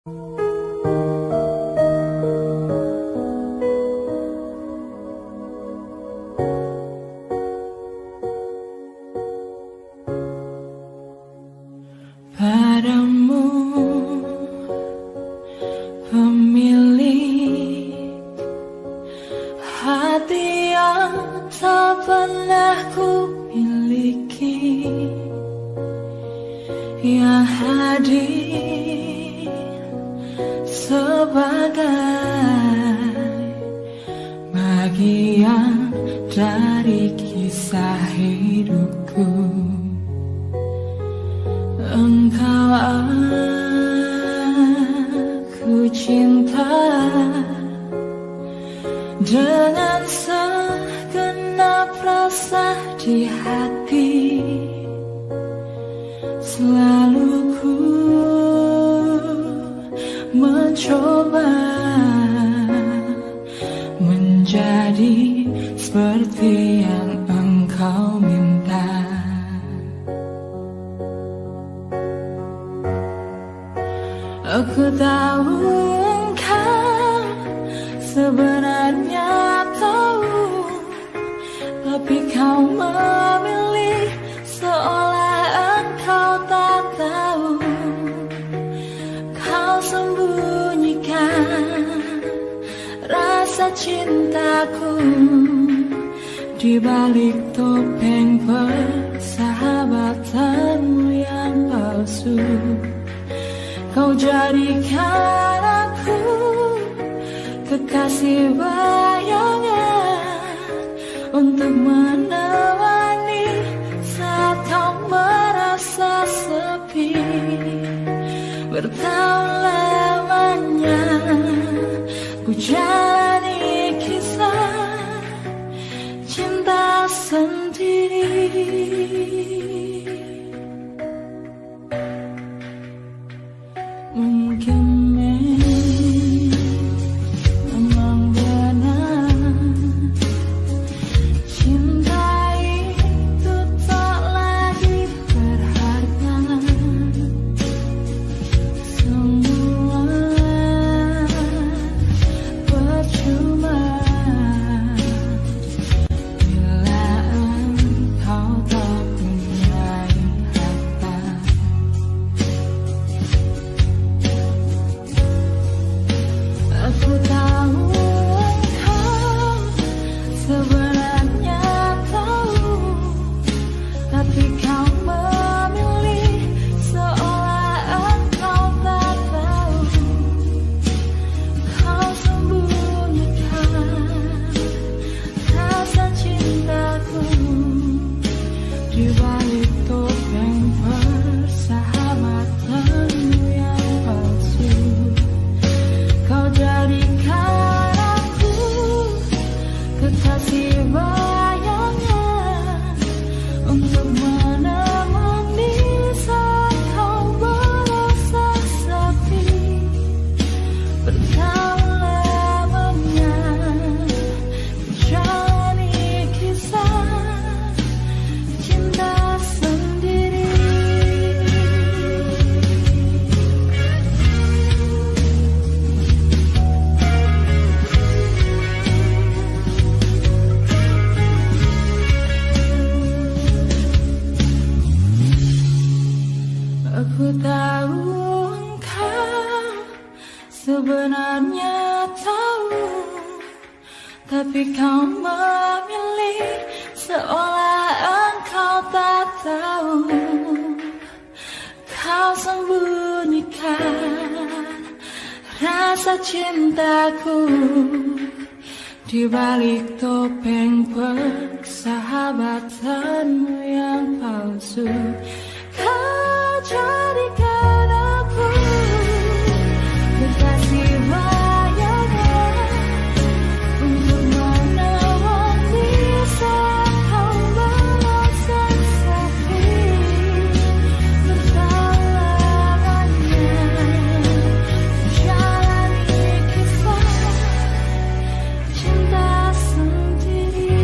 Padamu pemilik hati yang tak pernah ku miliki, yang hadir sebagai bagian dari kisah hidupku. Engkau aku cinta dengan segenap rasa di hati. Selalu ku mencoba menjadi seperti yang engkau minta. Aku tahu engkau sebenarnya tahu, tapi kau memilih seolah engkau tak tahu. Kau sembunyikan rasa cintaku di balik topeng persahabatanmu yang palsu. Kau jadikan aku kekasih bayangan untuk menemani saat kau merasa sepi. Bertahun lamanya ku jalani kisah cinta sendiri. Mungkin memang benar cinta itu tak lagi berharga. Semua percuma bila engkau tak punya harta. Aku tahu engkau sebenarnya tahu, tapi kau memilih seolah engkau tak tahu. Kau sembunyikan rasa cintaku di balik topeng persahabatanmu yang palsu. Kau jadikan aku kekasih bayangan untuk menemani saat kau merasa sepi. Bertahun lamanya ku jalani kisah cinta sendiri. Aku tahu engkau sebenarnya tahu, tapi kau memilih seolah engkau tak tahu. Kau sembunyikan rasa cintaku di balik topeng persahabatanmu yang palsu. Kau jadikan aku kekasih bayangan untuk menemani saat kau merasa sepi. Bertahun lamanya ku jalani kisah cinta sendiri.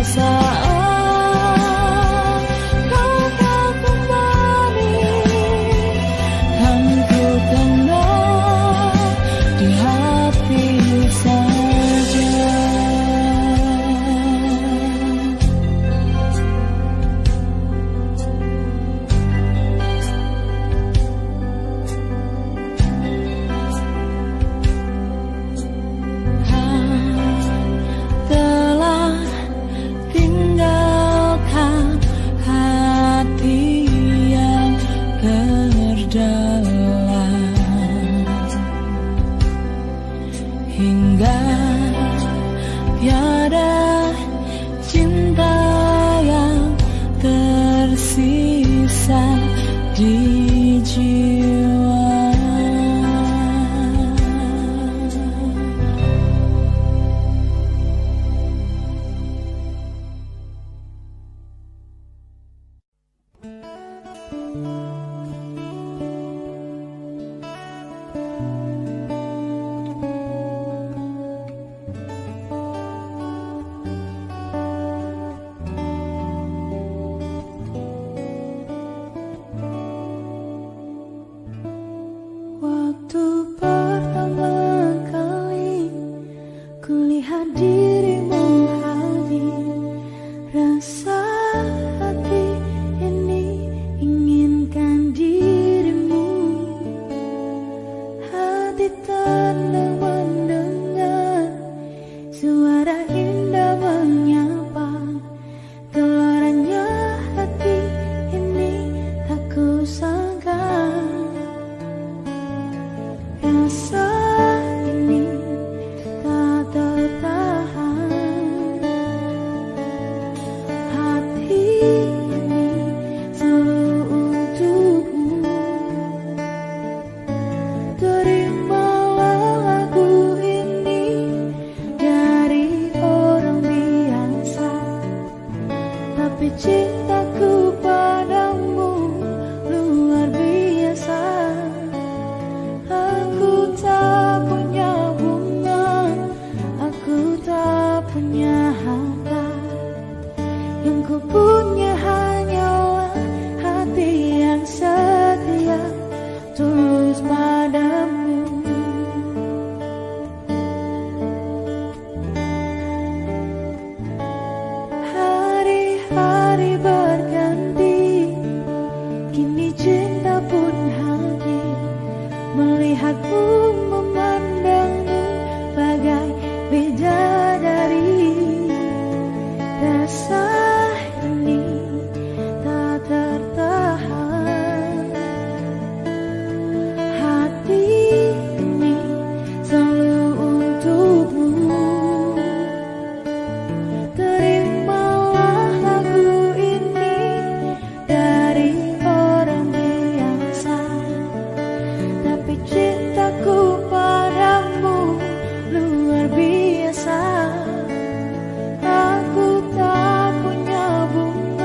saat kau tak kembali, kan ku tenang di hati saja. Telah tinggalkan hati yang terdalam, hingga tiada cinta yang tersisa di jiwa. Waktu pertama kali kulihat dirimu hadir, rasa hati ini inginkan dirimu. Hati tenang mendengar suara indah menyapa, gelarannya hati ini tak kusangka. Rasa ini tak tertahan, hati ini selalu untukmu. Terimalah lagu ini dari orang biasa, tapi cintaku padamu luar biasa. Aku tak punya bunga, aku tak punya harta, yang ku punya hanyalah hati yang setia, tulus padamu. Hari-hari berganti, kini cinta pun hadir, melihatmu, memandangmu bagai bidadari. Rasa ini tak tertahan, hati ini selalu untukmu. Terimalah lagu ini dari orang biasa, tapi cintaku padamu luar biasa. Aku tak punya bunga,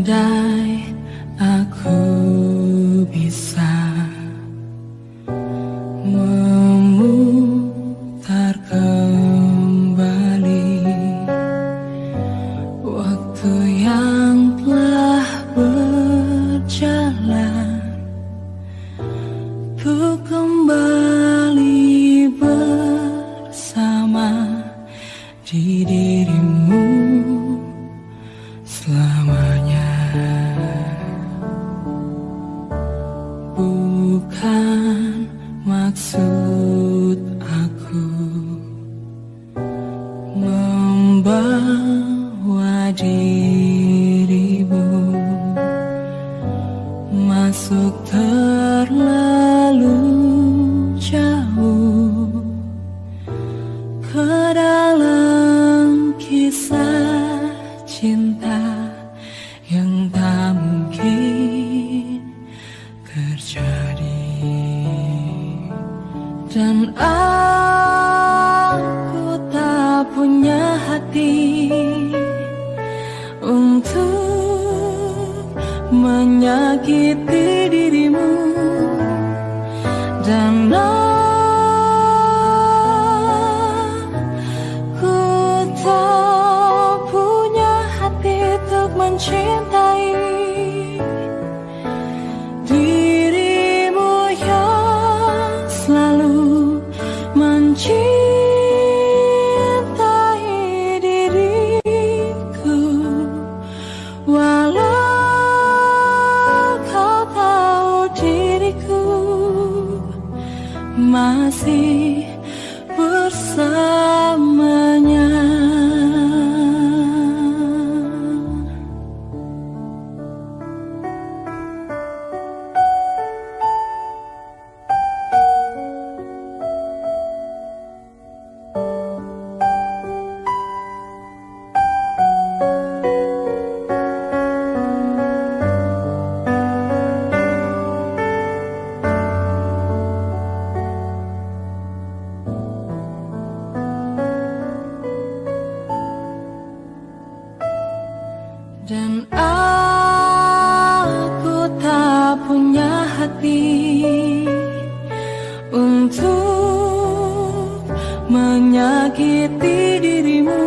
andai aku bisa memutar kembali waktu yang telah berjalan, ku kembali bersama di dirimu selamanya. Bukan maksud aku membawa dirimu masuk terlalu jauh ke dalam kisah cinta yang tak mungkin terjadi. Dan aku tak punya hati untuk menyakiti dirimu, dan aku tak punya hati untuk mencintai dirimu yang selalu mencintai diriku. Walau kau tahu diriku masih bersamanya. Dan aku tak punya hati untuk menyakiti dirimu,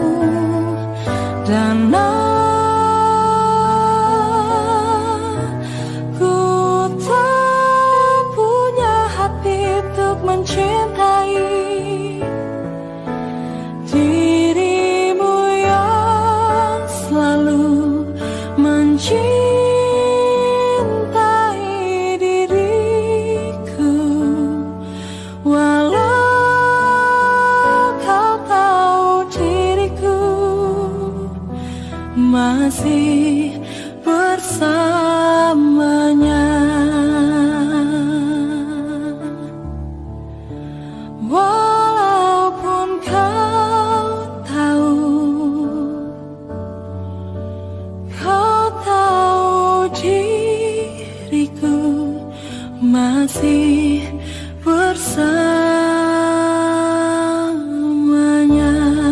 dan aku tak punya hati untuk mencintai dirimu yang selalu mencintai diriku. Walau kau tahu diriku masih bersamanya. Walaupun kau tahu diriku masih bersamanya.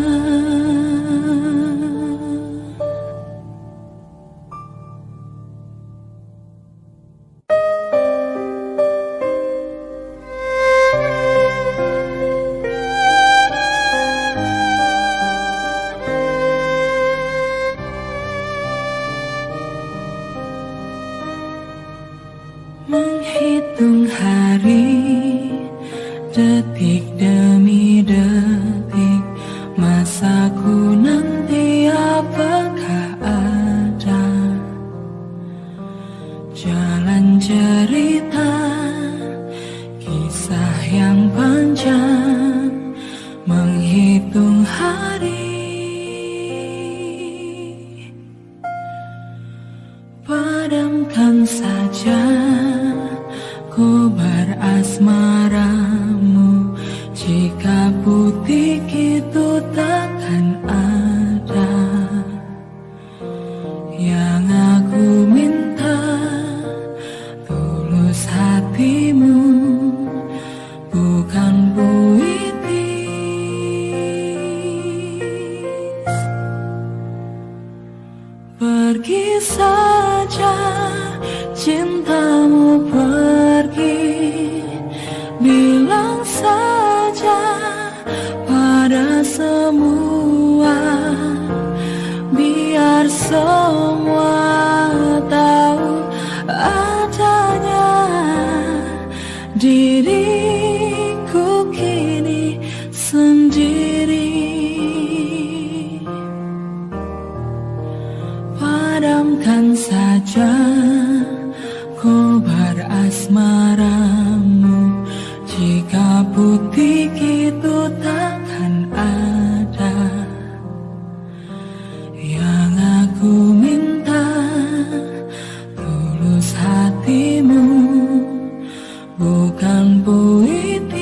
Menghitung hari, detik demi detik, masaku nanti apakah ada jalan cerita, kisah yang panjang, menghitung hari. Padamkan saja kobar asmaramu, jika putih itu takkan ada. Yang aku minta tulus hatimu, bukan puitis. Pergi saja pada semua, biar semua tahu adanya diriku kini sendiri. Padamkan saja kobar asmaramu, jika putih itu takkan ada. Yang aku minta tulus hatimu, bukan puitis.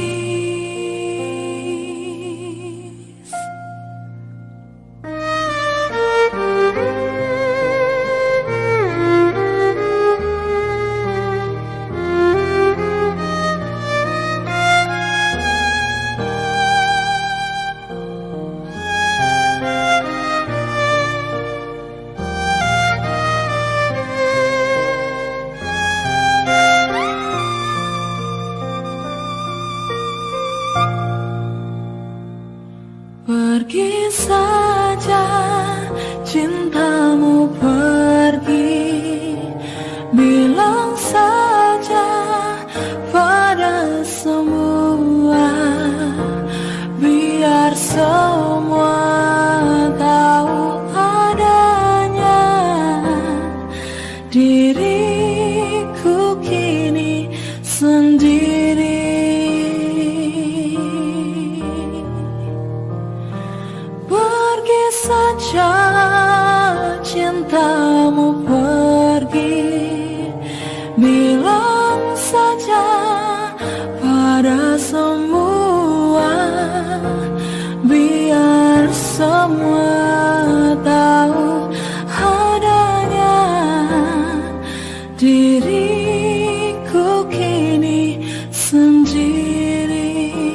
Pergi saja cintamu, pergi, bilang saja pada semua, biar semua tahu adanya diriku kini sendiri. Pergi saja cintamu, pergi, bilang saja pada semua, biar semua tahu adanya diriku kini sendiri.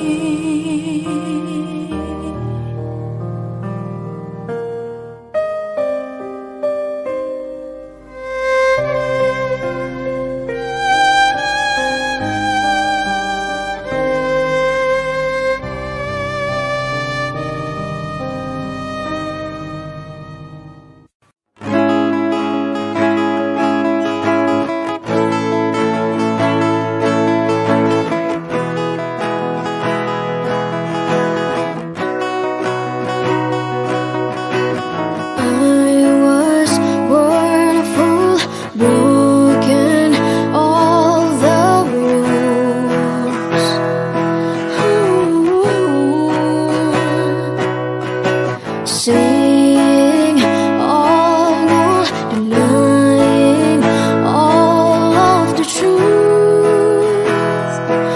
Saying all, denying all of the truth.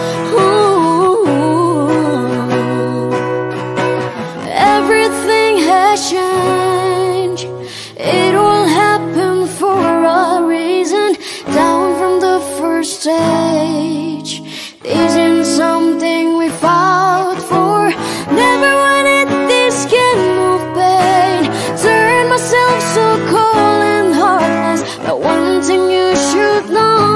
Everything has changed. It will happen for a reason. Down from the first stage, isn't something we fought for. Never wanted this kind of pain. Turn myself so cold and heartless, but one thing you should know.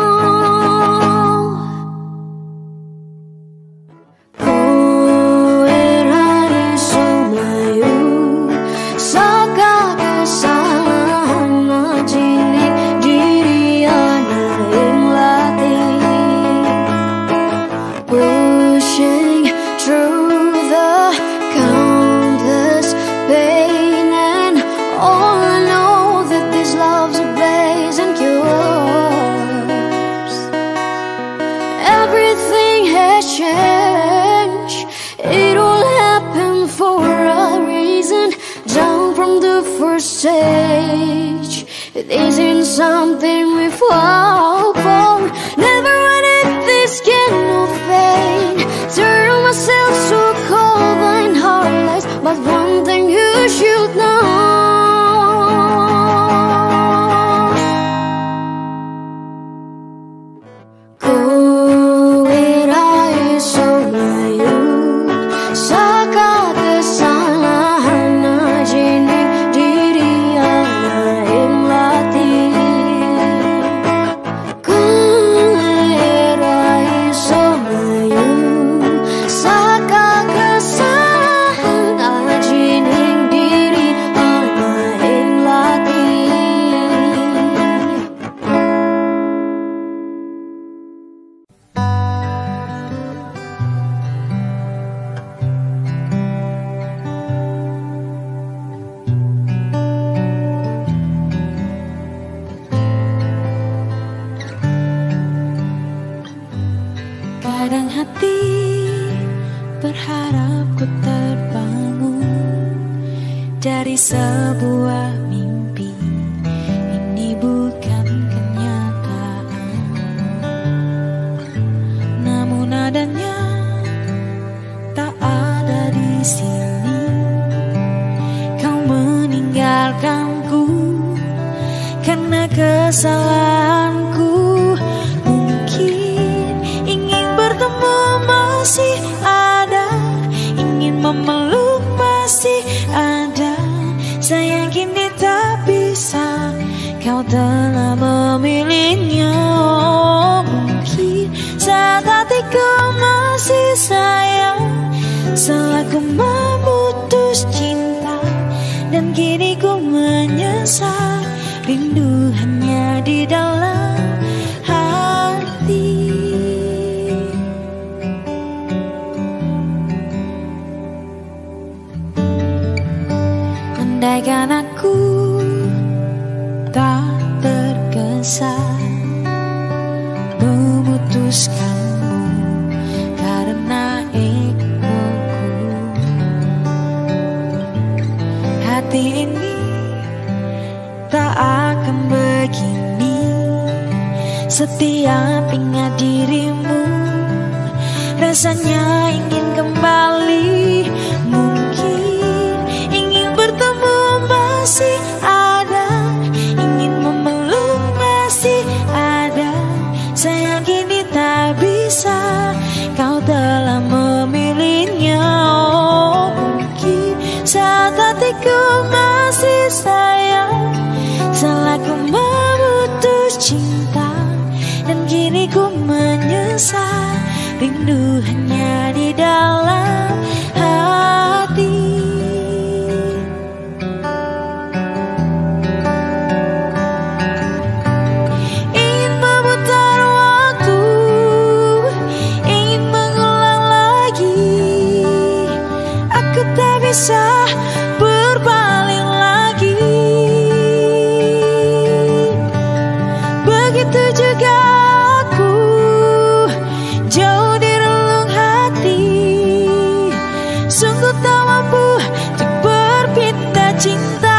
Ku irani sumayu saka kesalahan majinik diri ana ing latih. Pushing through the countless pain, and all I know that this love's a blaze and cures. Everything has changed. It all happened for a reason. Down from the first stage, it isn't something we fought for. Never wanted this kind of pain. Turn myself so cold and heartless, but one thing you should know. Ku irai sumayu saka kesalahan ajinik diri ana ing latih. sebuah mimpi, ini bukan kenyataan. Namun adanya tak ada di sini. Kau meninggalkanku karena kesalahanku. Mungkin ingin bertemu masih ada, ingin memeluk masih ada. Sayang kini tak bisa, kau telah memilihnya. Mungkin saat hatiku masih sayang, salah ku memutus cinta, dan kini ku menyesal. Rindu hanya di dalam hati. Andaikan aku tak tergesa memutuskanmu karena egoku, hati ini tak akan begini. Setiap ingat dirimu, rasanya ingin kembali. Mungkin ingin bertemu masih ada, ingin memeluk masih ada. Sayang kini tak bisa, kau telah memilihnya. Mungkin saat hatiku masih sayang, salah ku memutus cinta, dan kini ku menyesal. Rindu hanya di dalam hati. Ingin memutar waktu, ingin mengulang lagi. Aku tak bisa berpaling lagi. Begitu juga aku, jauh di relung hati. Sungguh tak mampu untuk berpindah cinta.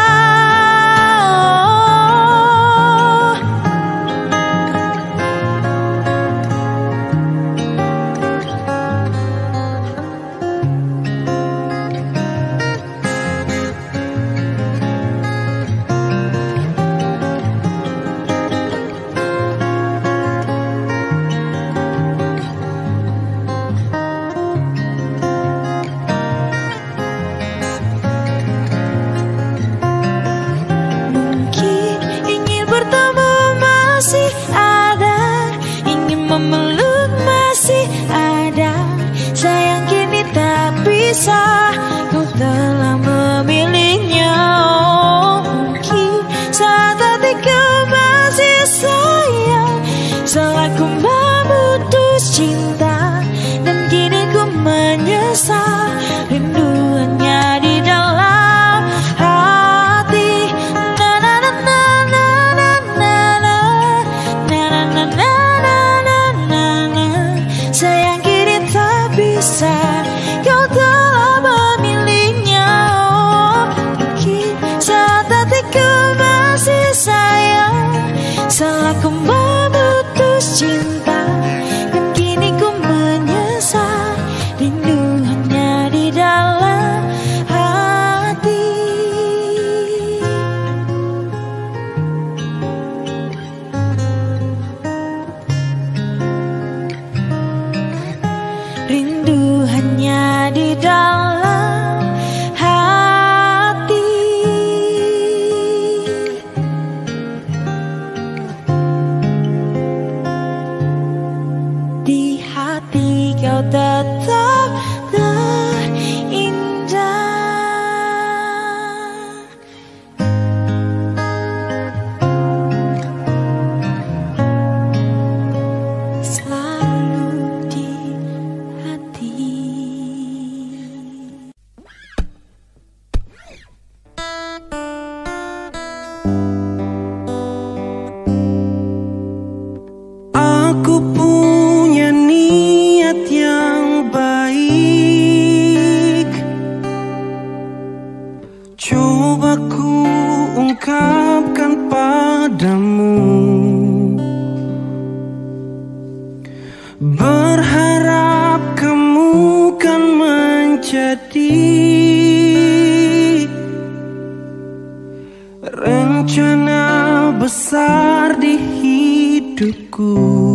rencana besar di hidupku,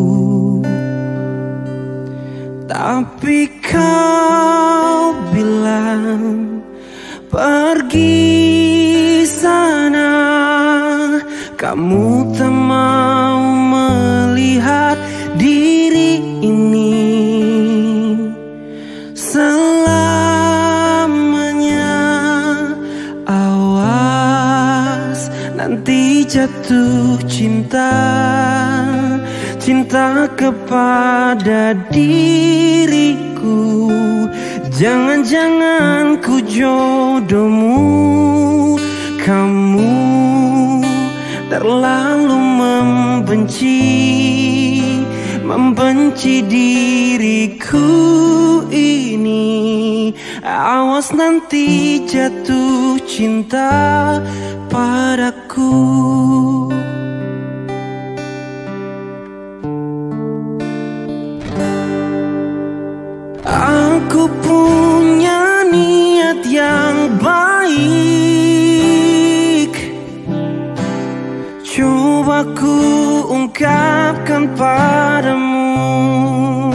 tapi kau bilang pergi sana. Kamu tak mau melihat diri ini selamanya. Awas nanti jatuh cinta, cinta kepada diriku. Jangan-jangan ku jodohmu. Kamu terlalu membenci diriku ini. Awas nanti jatuh cinta padaku. Aku punya niat yang baik, coba ku ungkapkan padamu.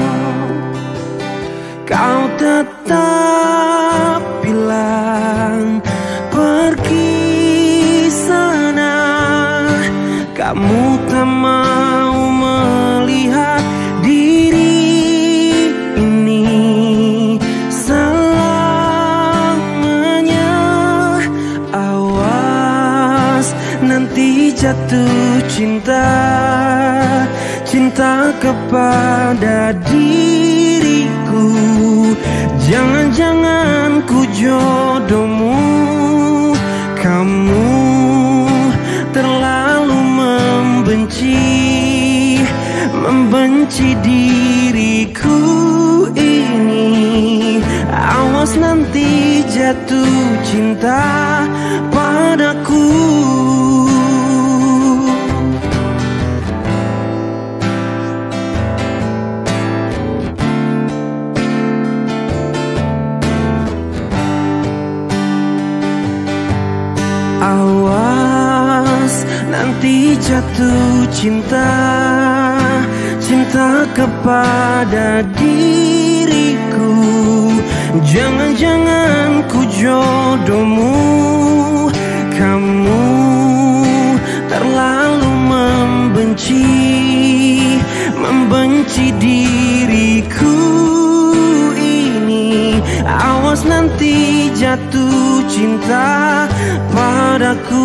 Kau tetap bilang pergi sana. Kamu tak mau melihat diri ini selamanya. Awas nanti jatuh cinta, cinta kepada diriku. Jangan-jangan ku jodohmu. Kamu terlalu membenci diriku ini. Awas nanti jatuh cinta padaku. Awas nanti jatuh cinta, cinta kepada diriku. Jangan-jangan ku jodohmu. Kamu terlalu membenci diriku ini. Awas nanti jatuh cinta padaku.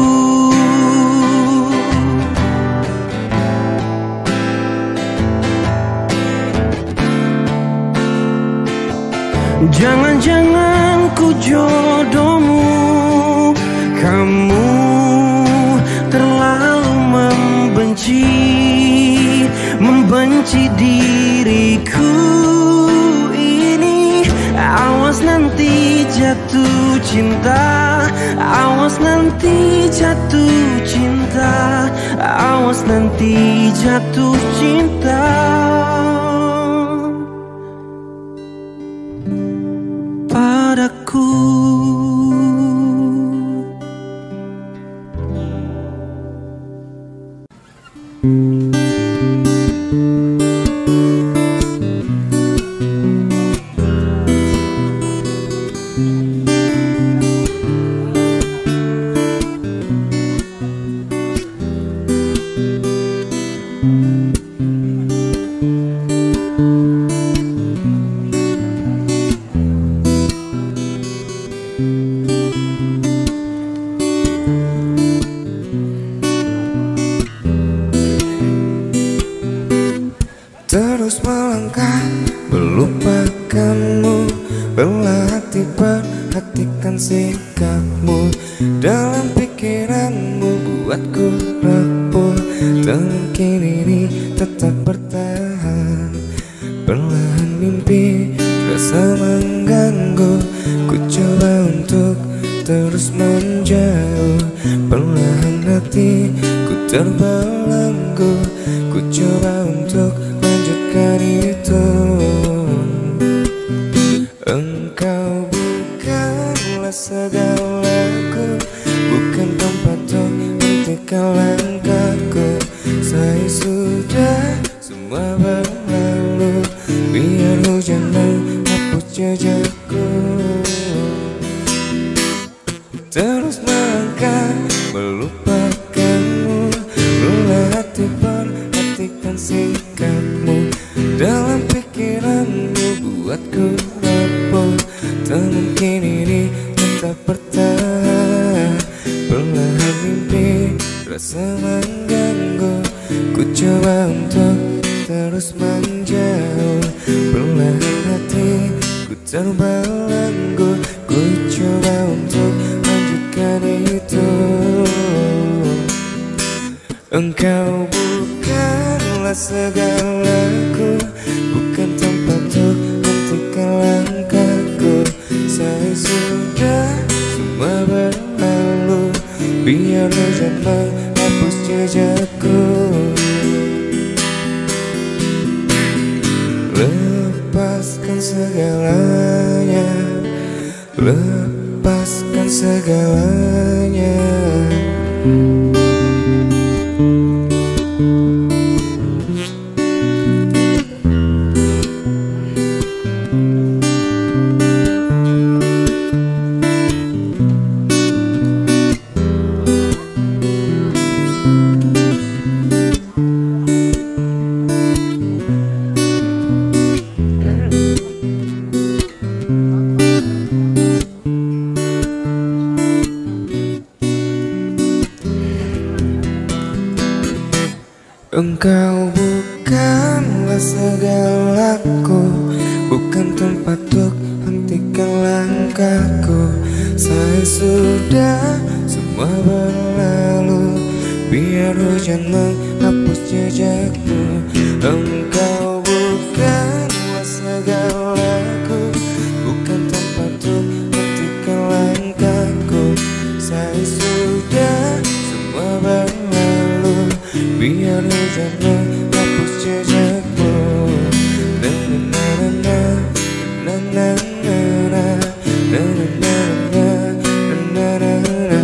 Jangan-jangan ku jodohmu. Kamu terlalu membenci diriku ini. Awas nanti jatuh cinta. Awas nanti jatuh cinta. Awas nanti jatuh cinta padaku. Terus melangkah melupakanmu, berlatih perhatikan sikapmu. Dalam pikiranmu buatku rapuh, tak mungkin ini tetap bertahan. Perlahan mimpi rasa mengganggu, ku coba untuk terus menjauh. Perlahan hati ku terbelenggu, ku coba untuk lanjutkan itu. Engkau bukan bukanlah segalaku, bukan tempat untuk hentikan langkahku. Saya sudah semua berlalu, biar hujan menghapus jejakku. Terus melangkah melupakanmu, lelah hati perhatikan sikapmu. Dalam pikiranmu buatku rapuh, tak mungkin ini tetap bertahan. Perlahan mimpi rasa mengganggu, ku coba untuk terus menjauh. Perlahan hati ku terbelenggu, ku coba untuk lanjutkan itu. Engkau bukanlah segalaku, bukan tempat untuk hentikan langkahku. Saya sudah semua berlalu, biar hujan menghapus jejakku. Lepaskan segalanya, lepaskan segalanya. Engkau bukanlah segalaku, bukan tempat untuk hentikan langkahku. Saya sudah semua berlalu, biar hujan menghapus jejakmu. Engkau bukanlah segalaku, bukan tempat untuk hentikan langkahku. Saya sudah semua berlalu, biar hujan menghapus jejakmu. Na na na na na na na na na na na.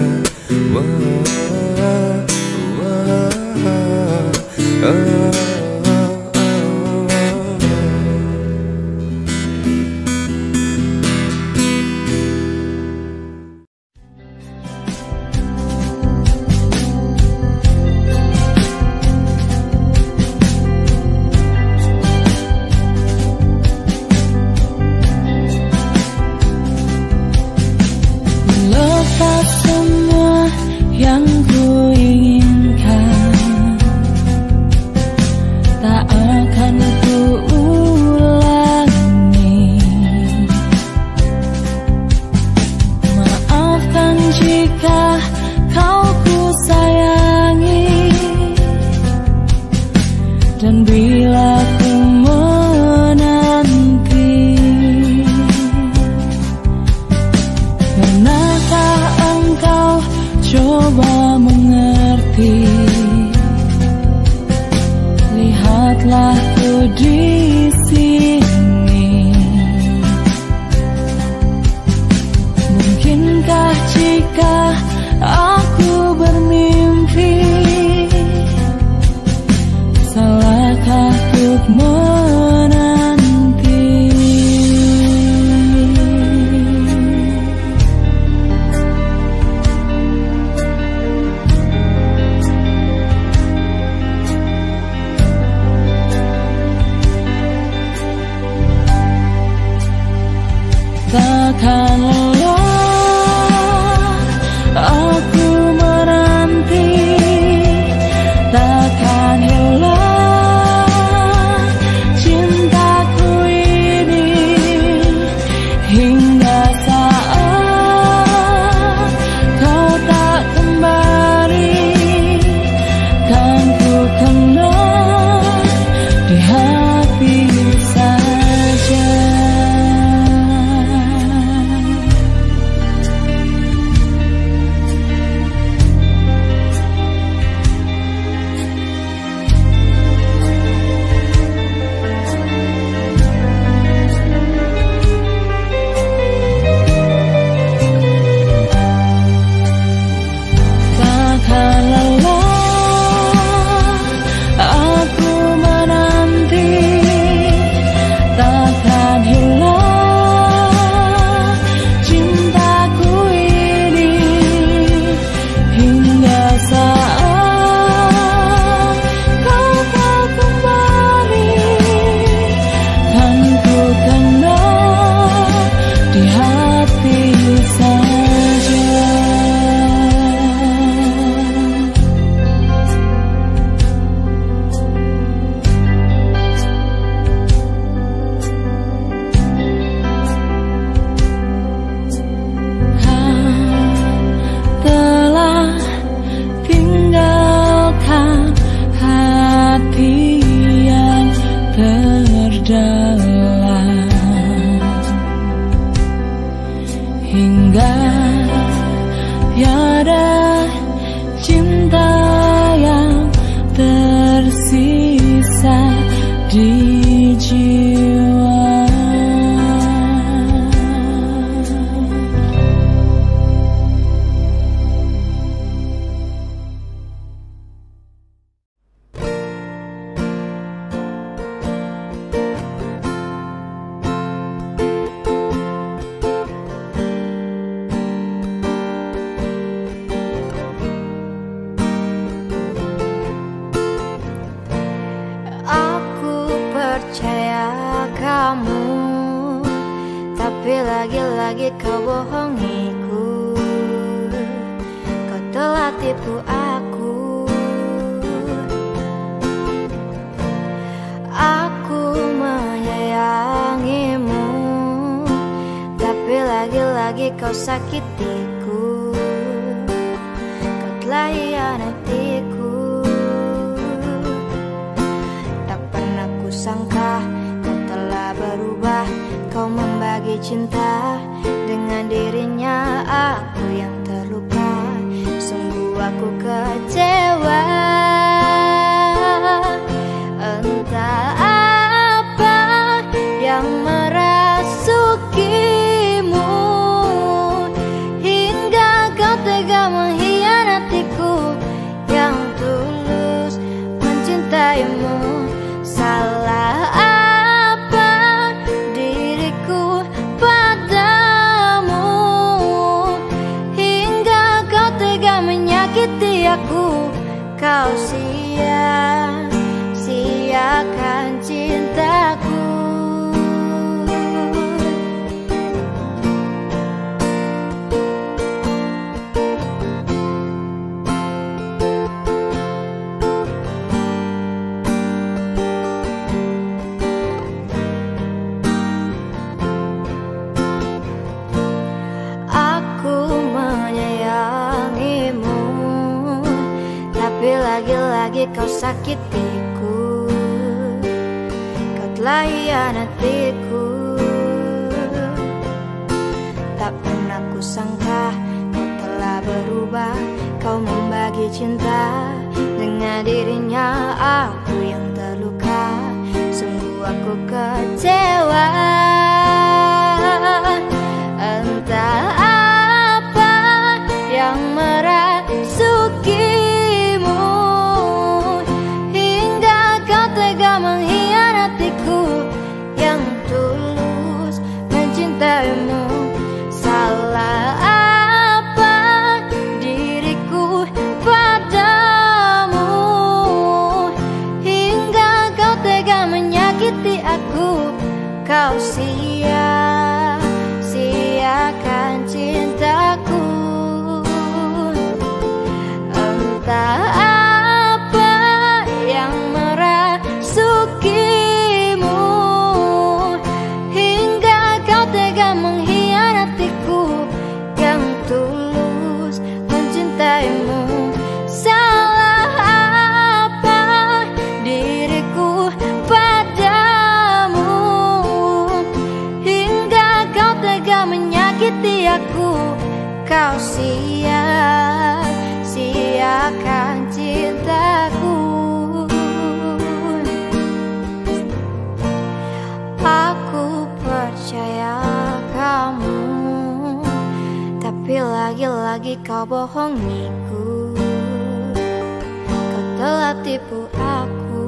Lepas semua yang ku inginkan, tak akan ku ulangi. Maafkan jika kau ku sayangi, dan bila ku menanti, pernahkah engkau coba mengerti? Lihatlah ku di sini. Mungkinkah jika aku bermimpi, salahkah untuk menanti? Takkanlah hingga tiada cinta yang tersisa di jiwa. Lagi-lagi kau bohongiku, kau telah tipu aku. Aku menyayangimu, tapi lagi-lagi kau sakitiku. Kau telah hianatiku. Tak pernah kusangka kau telah berubah. Kau membagi cinta dengan dirinya, aku yang terluka. Sungguh aku kecewa. Entah apa yang merasukimu hingga kau tega mengkhianatiku yang tulus mencintaimu. Salah aku, kau sia-siakan cintaku. Lagi-lagi kau sakitiku, kau telah hianatiku. Tak pernah kusangka kau telah berubah. Kau membagi cinta dengan dirinya, aku yang terluka. Sungguh aku kecewa. Entah apa yang merasuki mengkhianatiku yang tulus mencintaimu. Salah apa diriku padamu hingga kau tega menyakiti aku. Kau sia-siakan cintaku. Entah sukimu hingga kau tega mengkhianatiku yang tulus mencintaimu. Salah apa diriku padamu hingga kau tega menyakiti aku. Kau sia-siakan cintaku. Aku percaya kamu, tapi lagi-lagi kau bohongiku. Kau telah tipu aku.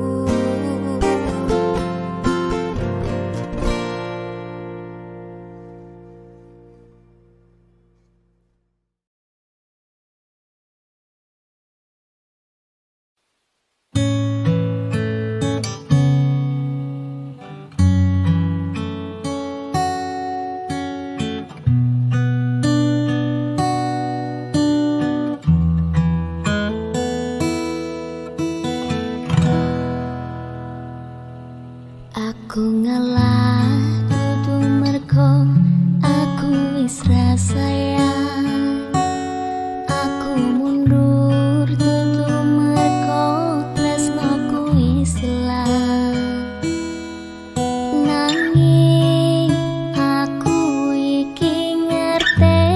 Aku ngalah dudu merko aku wis sayang. Aku mundur dudu merko tresnoku wis ilang. Nanging aku iki ngerti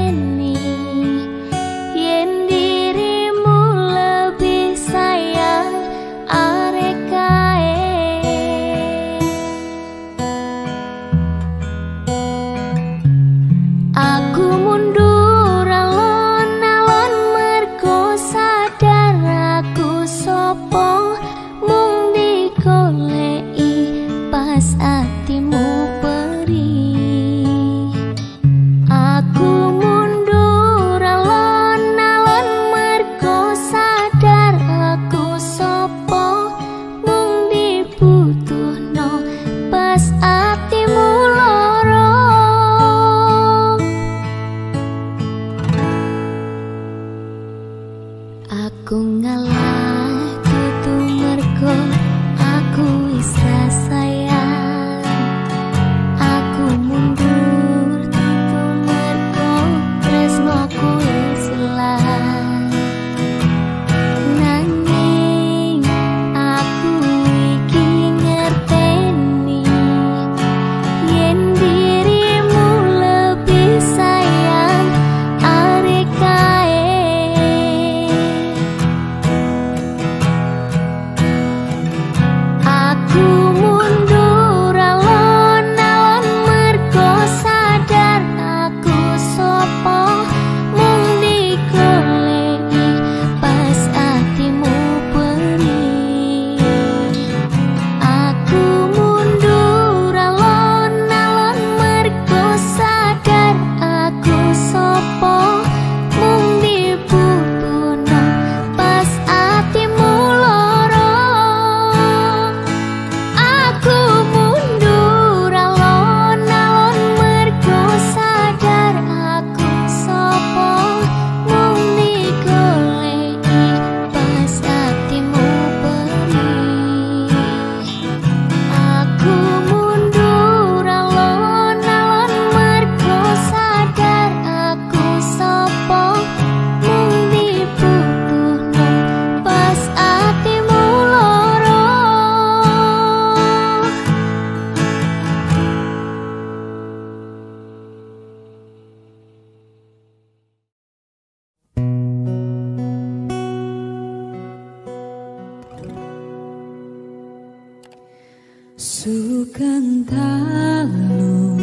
Sugeng dalu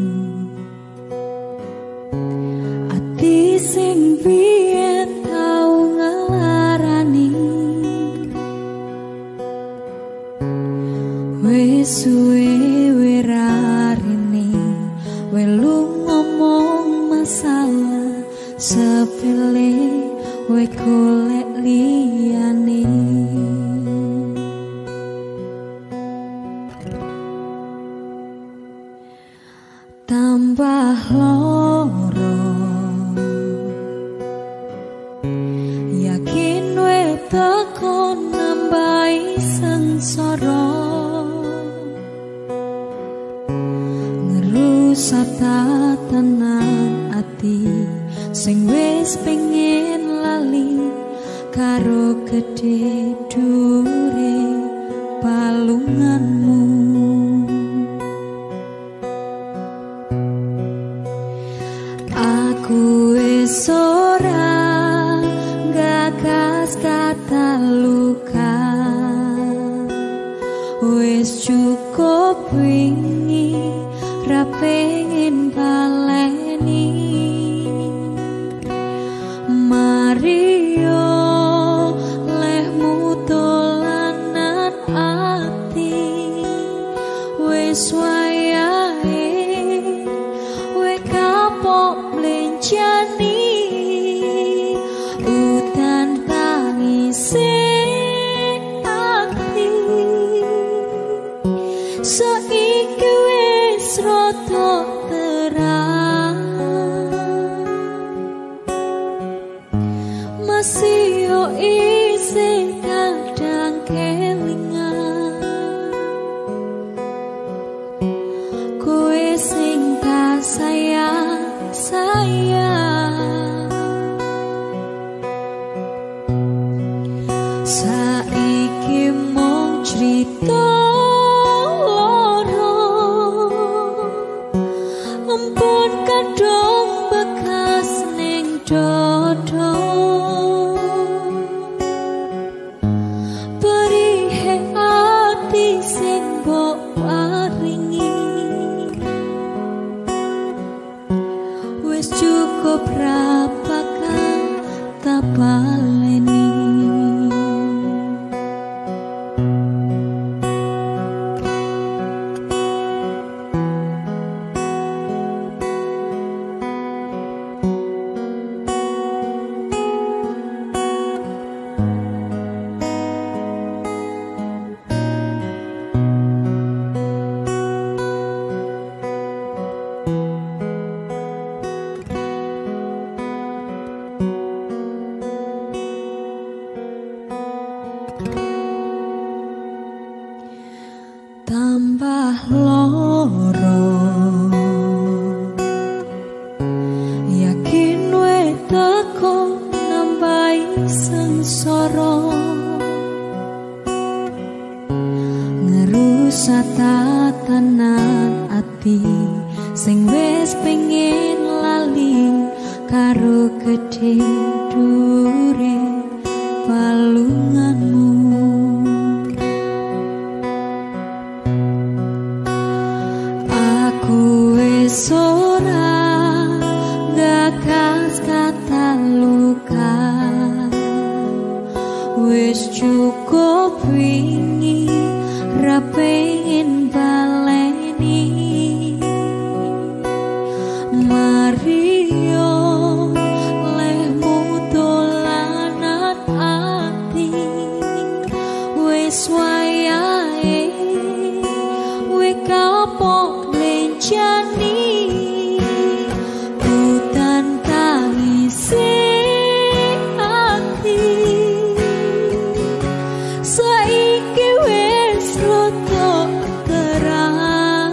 ati sing biyen tau ngelarani wis suwe wirarine welu ngomong masalah sepele we golek liyane. Tambah loro yakin we teko nambahi sengsara ngerusak tatanan ati sing wis pengen lali karo gedhe dure palunganmu. Aku wis ora gagas kata luka, wis cukup wingi ra pengin baleni. Mario lehmu dolanan ati wis wayahe we kapok mlencani udan tangisi ati saiki wis rada terang masih yo isih kadang kelingan kowe sing tak sayang saiki mung crita loro ampun kadung bekas ning dodo perihe ati sing mbok paringi wis cukup rapakan tak baleni. Tambah loro yakin we teko nambahi sengsara ngerusak tatanan ati sing wis pengen lali karo gedhe dure palunganmu. Aku wis ora gagas kata luka, wis cukup wingi ra pengin baleni. Mario lehmu dolanan ati wis wayahe we kapok mlencani udan tangisi ati saiki wis rada terang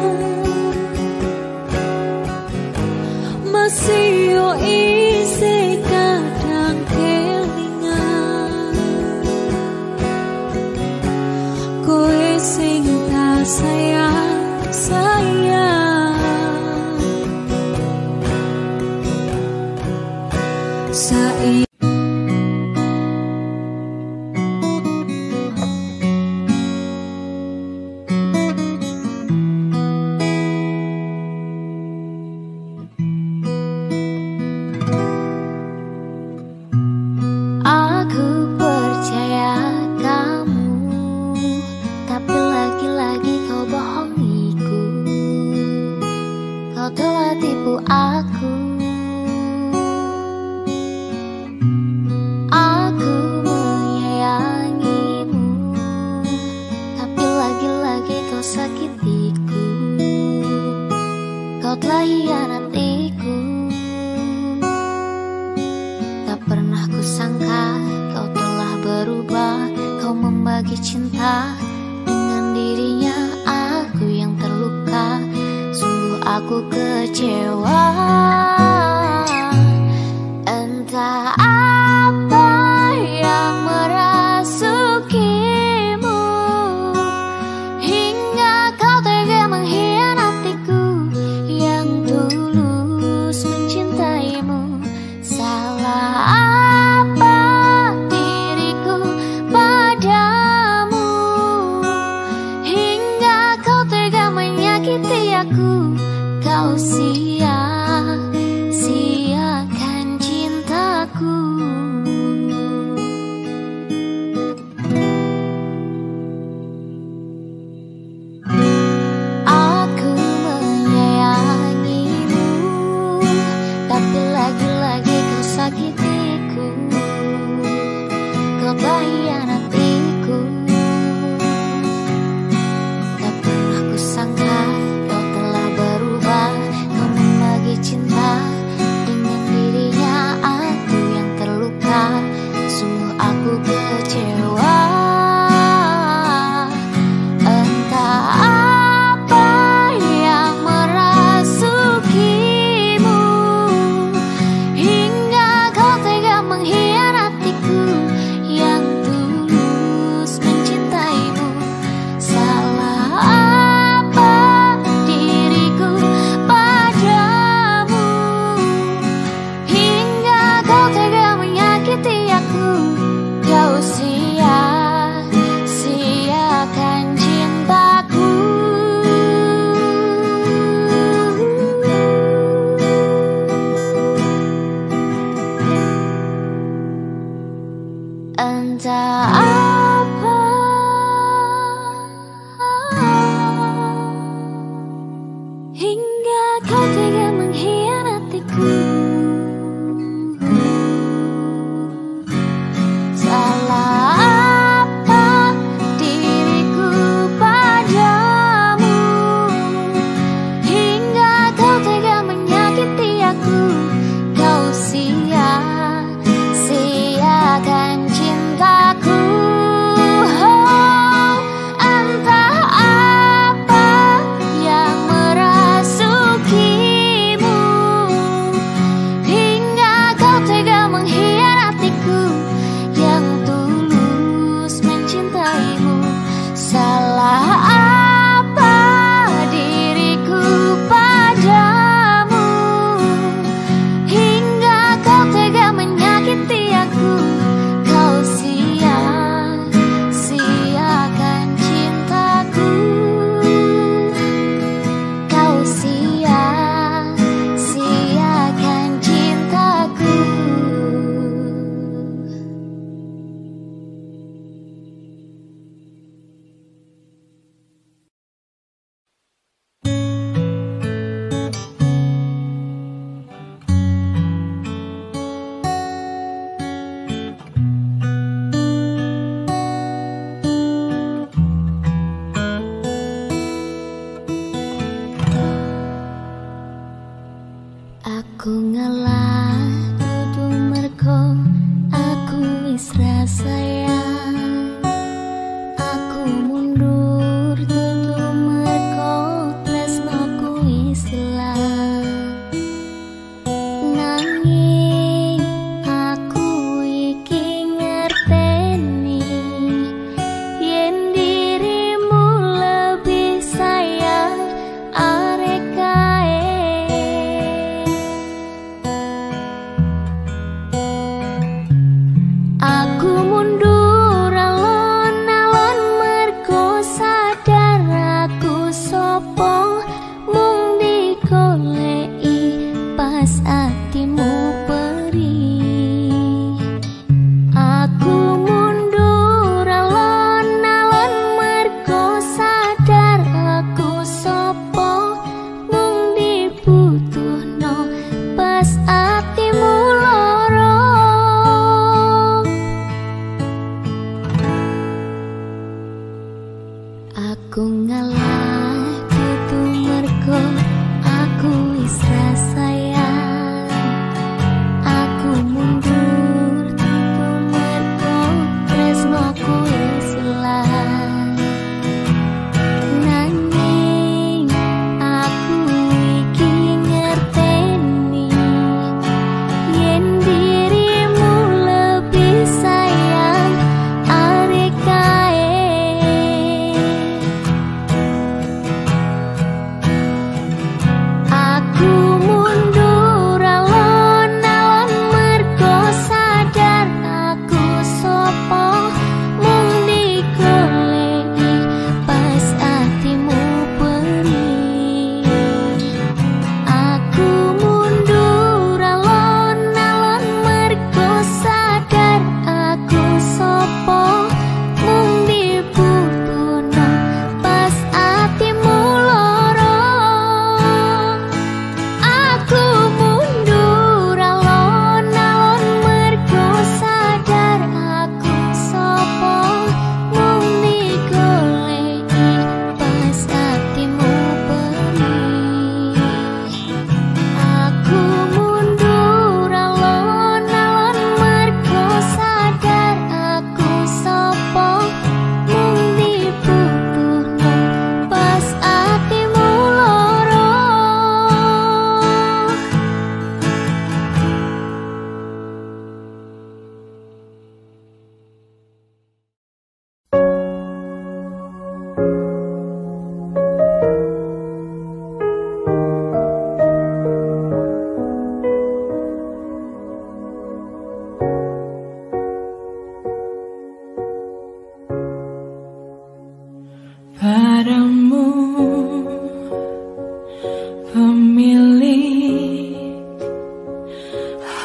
masih yo isih kadang kelingan kowe sing tak sayang saiki cinta dengan dirinya, aku yang terluka. Sungguh aku kecewa. Entah apa yang merasukimu hingga kau tega mengkhianatiku yang tulus mencintaimu. Salah apa diriku padamu hingga kau tega menyakiti aku. Kau sia-siakan cintaku. Aku menyayangimu, tapi lagi-lagi kau sakitiku. Kau mengkhianatiku. Tak pernah kusangka kau telah berubah. Kau membagi cinta dengan dirinya, aku yang terluka. Sungguh aku kecewa. Entah apa yang merasukimu hingga kau tega mengkhianatiku yang tulus mencintaimu. Salah apa diriku padamu hingga kau tega menyakiti aku. Kau sia-siakan cintaku. Entah apa hingga kau tega mengkhianatiku. Salah apa diriku padamu hingga kau tega menyakiti aku. Kau sia-siakan cintaku. Oh, entah apa yang merasukimu hingga kau tega mengkhianatiku yang tulus mencintaimu. Salah apa diriku padamu hingga kau tega menyakiti aku. Kau sia-siakan cintaku. Kau sia-siakan cintaku. Aku ngalah dudu merko aku wis rasayang. Aku mundur dudu merko tresnoku wis ilang. Nanging aku iki ngerteni yen dirimu lebih sayang arek kae. Aku mundur alon-alon mergo sadar aku sopo mung digoleki pas atimu perih. Aku mundur alon-alon mergo sadar aku sopo mung dibutuhno pas atimu loro. Aku ngalah dudu mergo aku wis rasayang.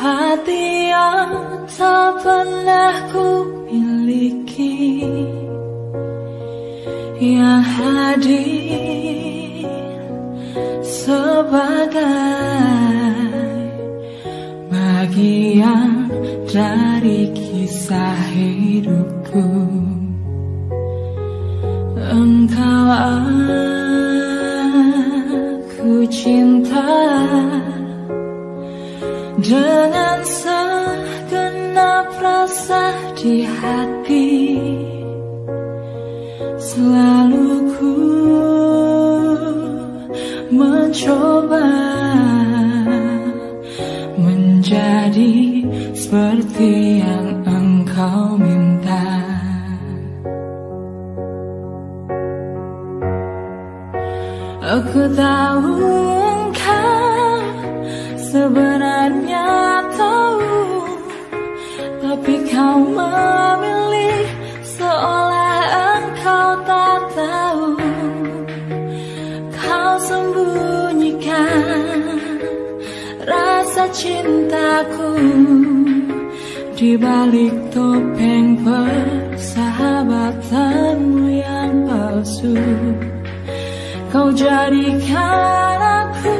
hati yang tak pernah ku miliki, yang hadir sebagai bagian dari kisah hidupku. Engkau aku cinta dengan segenap rasa di hati. Selalu ku mencoba menjadi seperti yang engkau minta. Aku tahu engkau sebenarnya tahu, tapi kau memilih seolah engkau tak tahu. Kau sembunyikan rasa cintaku di balik topeng persahabatanmu yang palsu. Kau jadikan aku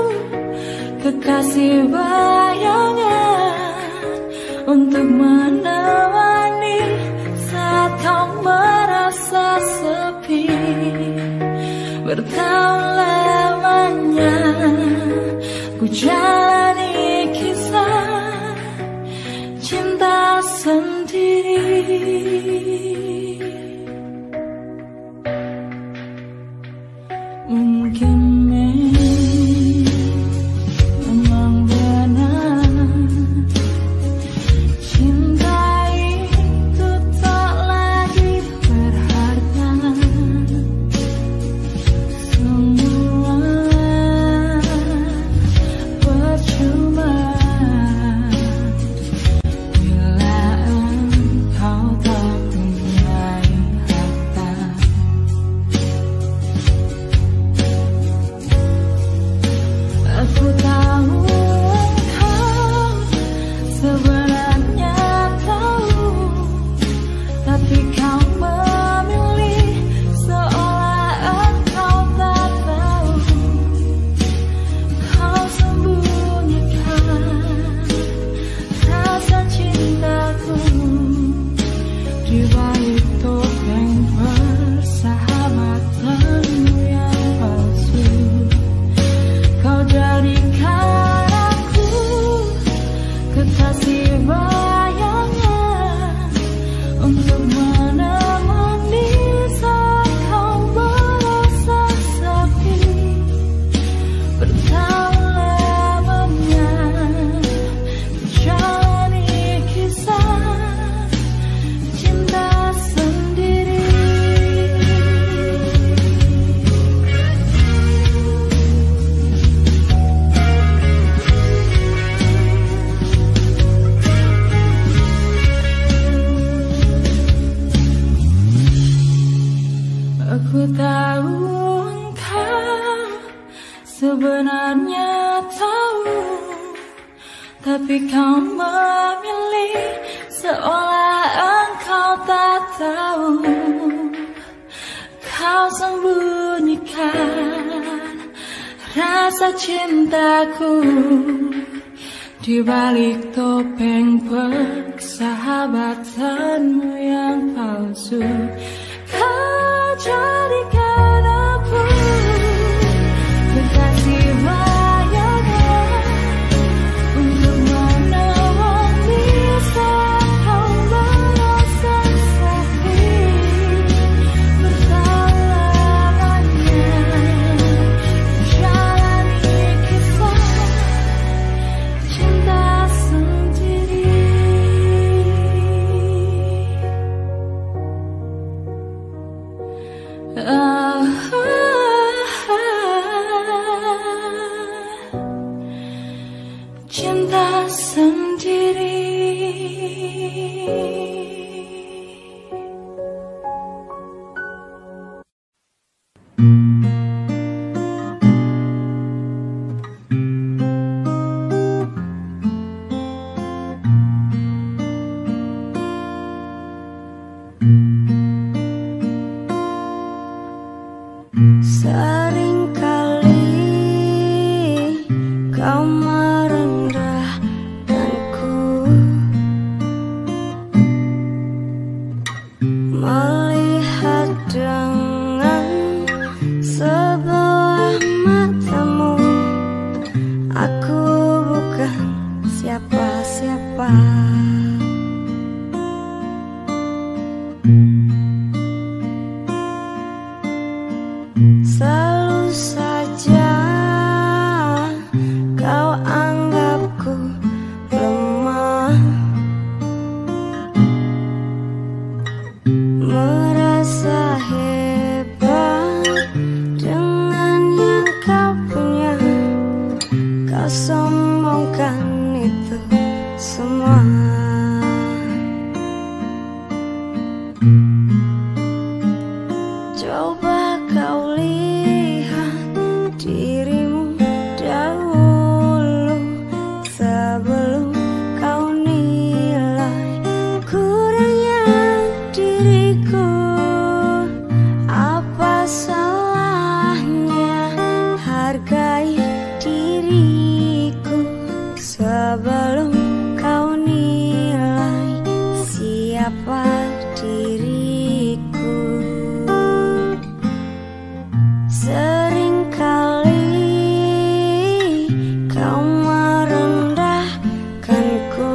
kekasih bayangan untuk menemani saat kau merasa sepi. Bertahun lamanya ku jalani kisah cinta sendiri. Mungkin memang benar cinta itu tak lagi berharga. Semua percuma bila engkau tak punya harta. Aku tahu engkau sebenarnya tahu, tapi kau memilih seolah engkau tak tahu. Kau sembunyikan rasa cintaku di balik topeng persahabatanmu yang palsu. Kau jadikan aku kekasih bayangan untuk menemani saat kau merasa sepi. Bertahun lamanya jalani kisah cinta sendiri. Aku tahu engkau sebenarnya tahu, tapi kau memilih seolah engkau tak tahu. Kau sembunyikan rasa cintaku di balik topeng persahabatanmu yang palsu. Kau jadikan aku kekasih bayangan untuk menemani saat kau merasa sepi. Bertahun lamanya jalani kisah cinta sendiri. Cinta sendiri. siapa-siapa. Selalu saja kau anggapku lemah, merasa hebat dengan yang kau punya. Kau sombongkan itu semua. Coba kau lihat dirimu dahulu sebelum kau nilai kurangnya diriku. Apa salahnya hargai diriku sebelum kau nilai siapa diriku. Seringkali kau merendahkanku,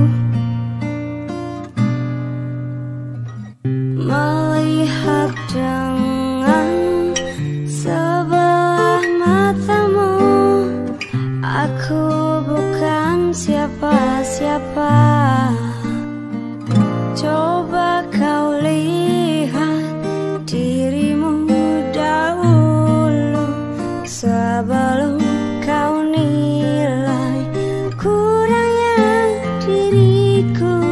melihat dengan sebelah matamu. Aku bukan siapa-siapa. Coba kau lihat dirimu dahulu sebelum kau nilai kurangnya diriku.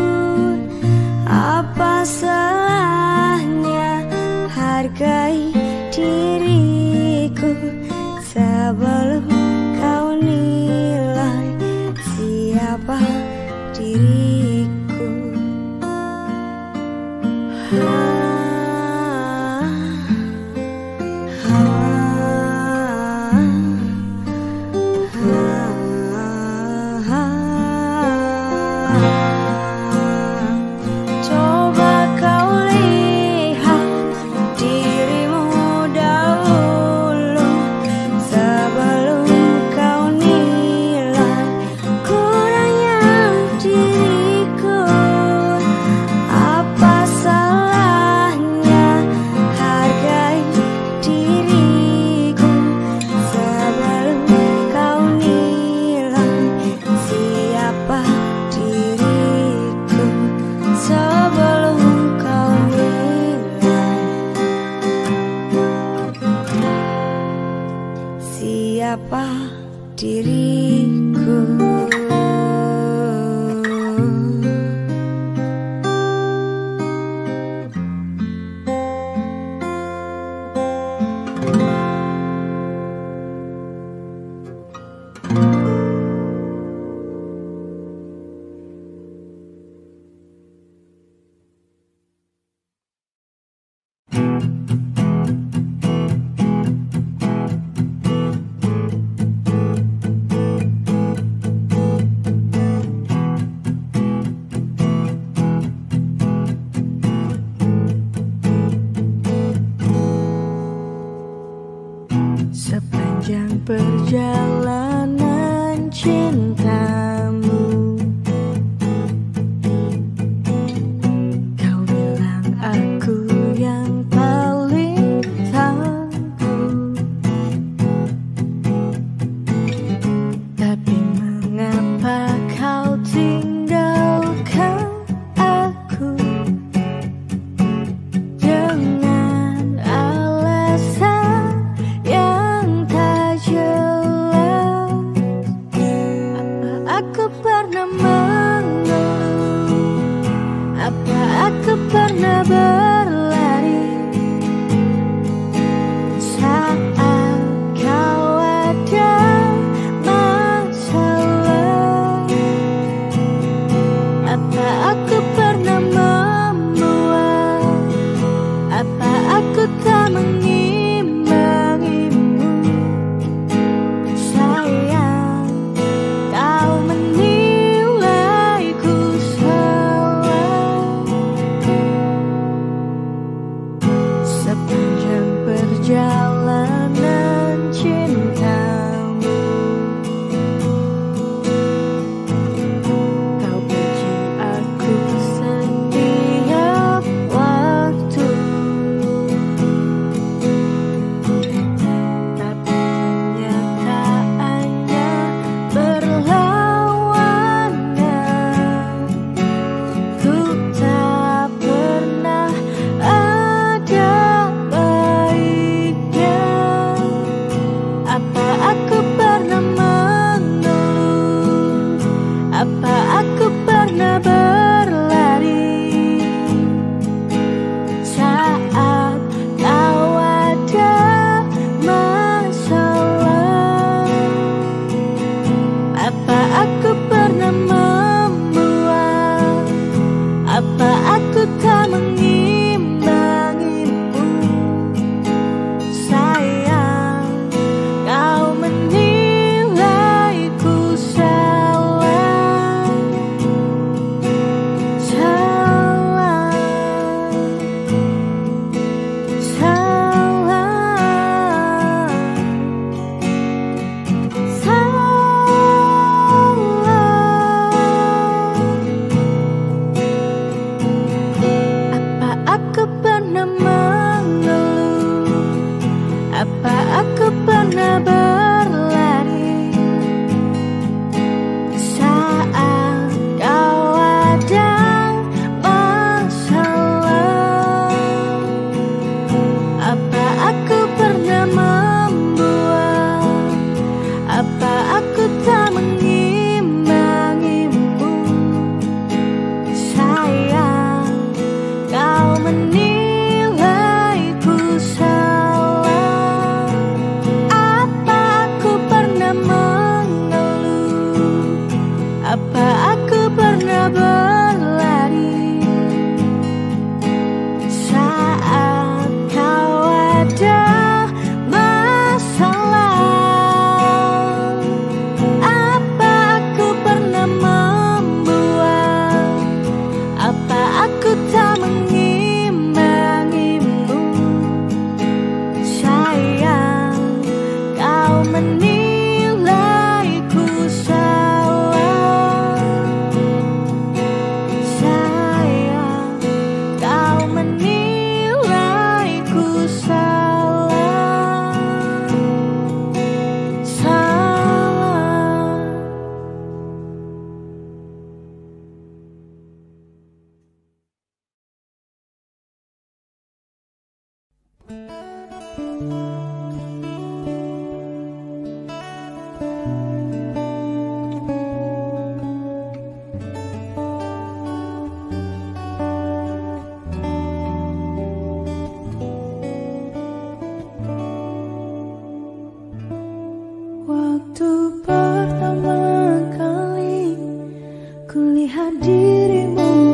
Apa salahnya hargai diriku sebelum kau nilai siapa diriku. Coba kau lihat dirimu dahulu sebelum kau nilai kurangnya diriku. Apa salahnya hargai diriku sebelum kau nilai siapa diriku. Sebelum kau nilai siapa diriku. Sepanjang perjalanan cintamu, kau bilang aku yang paling tangguh. Tapi mengapa kau tinggalkan aku dengan alasan yang tak jelas? Apa aku pernah mengeluh? Apa aku pernah berlari saat kau ada masalah? Apa aku pernah membuat? Apa aku tak mengimbangimu? Sayang, kau menilaiku salah. Sepanjang perjalanan cintamu, Kulihat dirimu